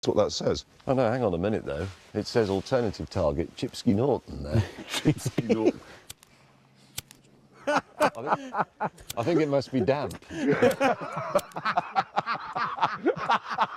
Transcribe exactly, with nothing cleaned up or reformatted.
That's what that says. Oh no, hang on a minute though. It says alternative target, Chipsky Norton there. Chipsky Norton. I, think, I think it must be damp.